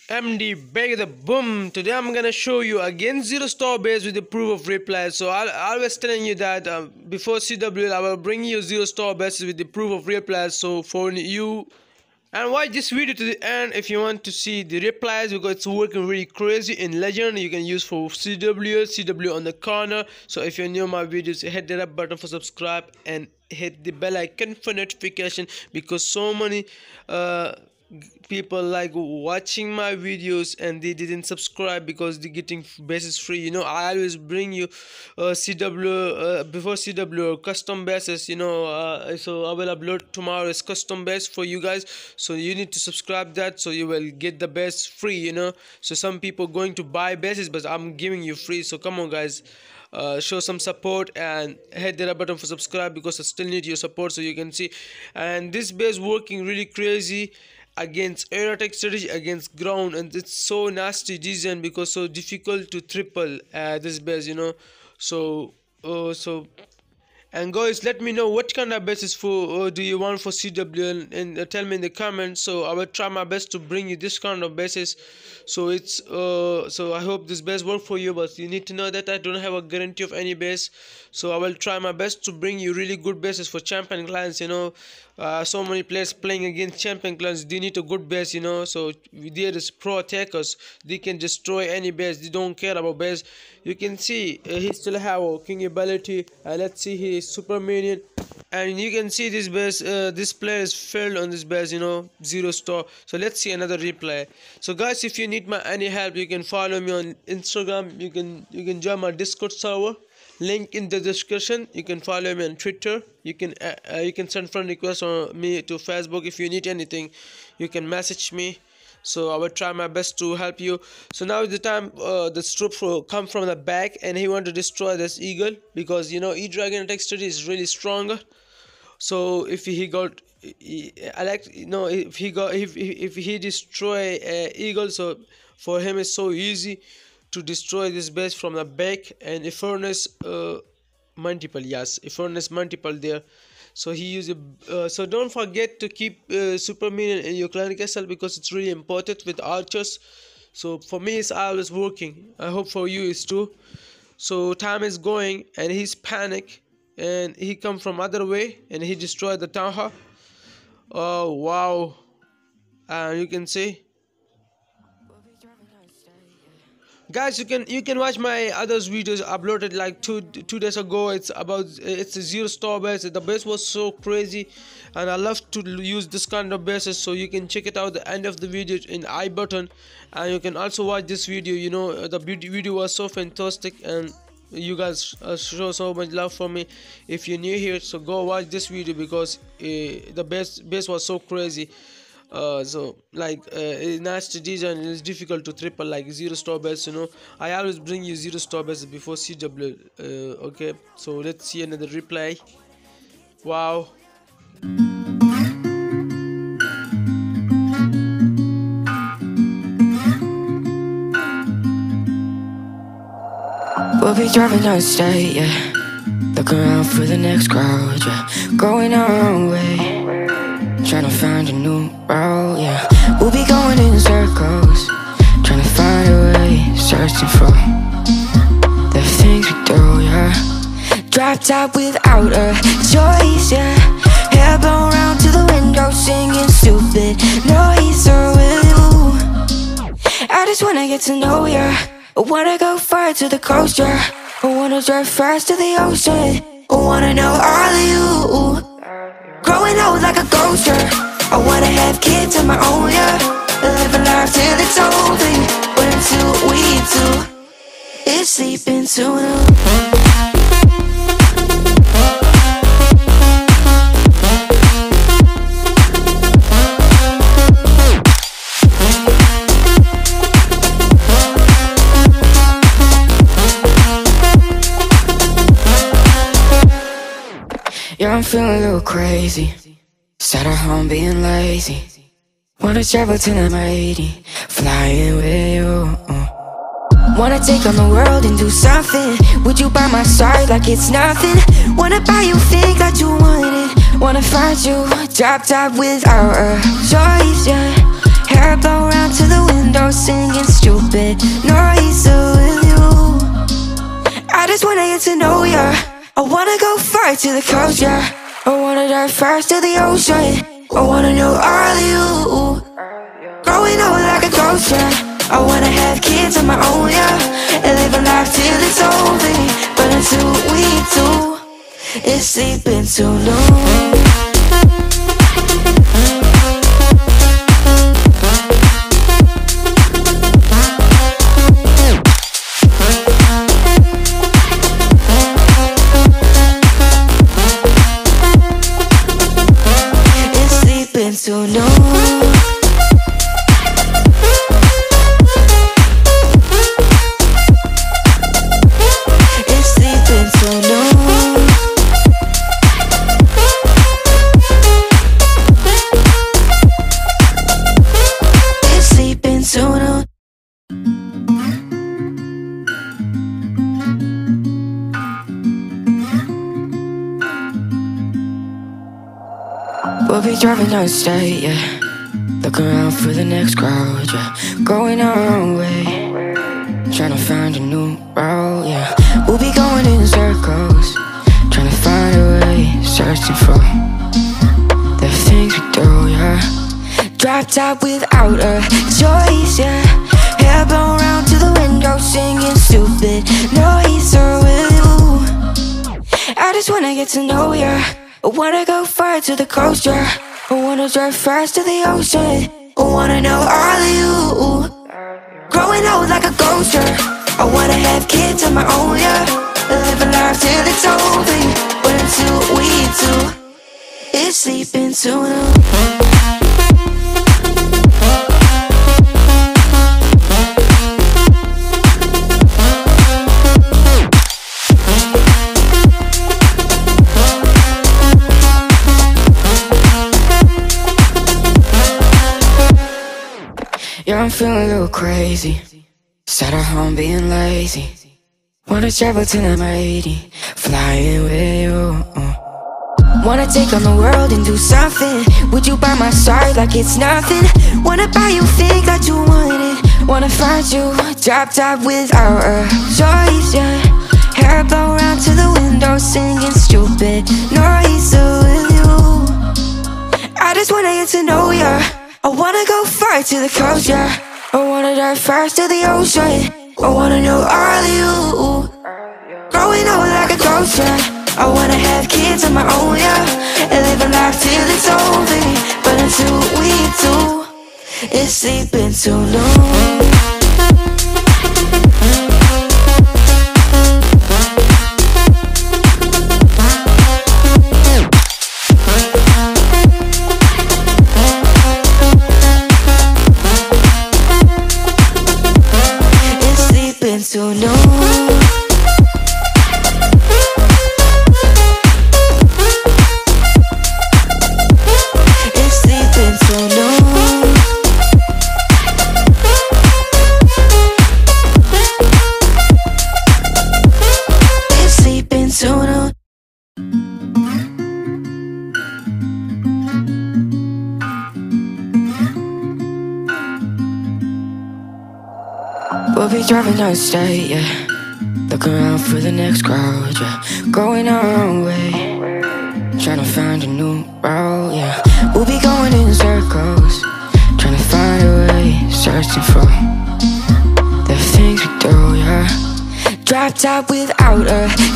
MD back the boom. Today I'm gonna show you again zero star base with the proof of reply. So I was telling you that before CWL I will bring you zero star bases with the proof of replies. So for you, and watch this video to the end if you want to see the replies, because it's working really crazy in Legend. You can use for CW on the corner. So if you're new to my videos, hit that up button for subscribe and hit the bell icon for notification, because so many people like watching my videos and they didn't subscribe because they're getting bases free. I always bring you CW before CW custom bases. So I will upload tomorrow's custom base for you guys, so you need to subscribe that so you will get the base free. So some people going to buy bases, but I'm giving you free. So come on guys, show some support and hit that button for subscribe, because I still need your support. So you can see, and this base working really crazy against aerotic strategy, against ground, and it's so nasty design because so difficult to triple this base. So and guys, let me know what kind of bases for do you want for CW, and tell me in the comments. So I will try my best to bring you this kind of bases. So it's so I hope this base work for you, but you need to know that I don't have a guarantee of any base. So I will try my best to bring you really good bases for champion clans. So many players playing against champion clans, they need a good base. So there is pro attackers, they can destroy any base, they don't care about base. You can see he still have a king ability. Let's see his super minion, and you can see this base, this player is failed on this base, zero star. So let's see another replay. So guys, if you need my any help, you can follow me on Instagram. You can join my Discord server, link in the description. You can follow me on Twitter. You can send friend requests on me to Facebook. If you need anything, you can message me. So I will try my best to help you. So now is the time the troops will come from the back, and he want to destroy this eagle, because E-Dragon attack strategy is really stronger. So if he got if he destroy eagle, so for him it's so easy to destroy this base from the back. And if furnace multiple, yes, if furnace multiple there. So he use so don't forget to keep super minion in your clan castle, because it's really important with archers. So for me it's always working. I hope for you is too. So time is going, and he's panic, and he come from other way, and he destroyed the town hall. Oh wow. And you can see, guys, you can watch my others videos uploaded like two days ago. It's a zero star base. The base was so crazy, and I love to use this kind of bases. So you can check it out the end of the video in I button, and you can also watch this video. The video was so fantastic, and you guys show so much love for me. If you're new here, so go watch this video, because the base was so crazy. So like nasty design, it's difficult to triple like zero star base. I always bring you zero star base before CW. Okay, so let's see another replay. Wow. We'll be driving down the state, yeah, look around for the next crowd, yeah, going our own way, trying to find a new route, yeah. We'll be going in circles, trying to find a way, searching for the things we do, yeah. Drop top without a choice, yeah. Hair blown round to the window, singing stupid noise with you. I just wanna get to know ya. I wanna go far to the coast, yeah. I wanna drive fast to the ocean. I wanna know all of you. Growing old like a ghost, yeah. I wanna have kids of my own, yeah. Live a life till it's over. But until we do, it's sleeping too. Yeah, I'm feeling a little crazy. Sat at home being lazy. Wanna travel to the mighty, flying with you. Wanna take on the world and do something. Would you by my side like it's nothing? Wanna buy you things that you wanted. Wanna find you, drop top without a choice, yeah. Hair blow round to the window, singing stupid noise with you. I just wanna get to know ya. I wanna go far to the coast, yeah. I wanna dive first to the ocean. I wanna know all of you. Growing up like a ghost, yeah. I wanna have kids of my own, yeah. And live a life till it's over. But until we do, it's sleeping too long. So no, it's sleeping so no. It's sleeping so no. We'll be driving down the state, yeah. Looking around for the next crowd, yeah. Going our own way, trying to find a new route, yeah. We'll be going in circles, trying to find a way, searching for the things we do, yeah. Drop top without a choice, yeah. Hair blown round to the window, singing stupid noise with you. I just wanna get to know ya. I wanna go far to the coast, yeah. I wanna drive fast to the ocean. I wanna know all of you. Growing old like a ghost, yeah. I wanna have kids of my own, yeah. Live a life till it's over. But until we do, it's sleeping too long. Yeah, I'm feeling a little crazy. Sat at home being lazy. Wanna travel till I'm 80, flying with you. Wanna take on the world and do something. Would you by my side like it's nothing? Wanna buy you things that you wanted. Wanna find you, drop top without a choice, yeah. Hair blow round to the window, singing stupid noise with you. I just wanna get to know ya. I wanna go far to the coast, yeah. I wanna dive first to the ocean. I wanna know all of you. Growing up like a ghost, yeah. I wanna have kids of my own, yeah. And live a life till it's over. But until we do, it's sleeping too long. So no, it's sleeping so no. It's sleeping so no. We'll be driving down the state, yeah. Looking around for the next crowd, yeah. Going our own way, trying to find a new route, yeah. We'll be going in circles, trying to find a way, searching for the things we do, yeah. Drop top without a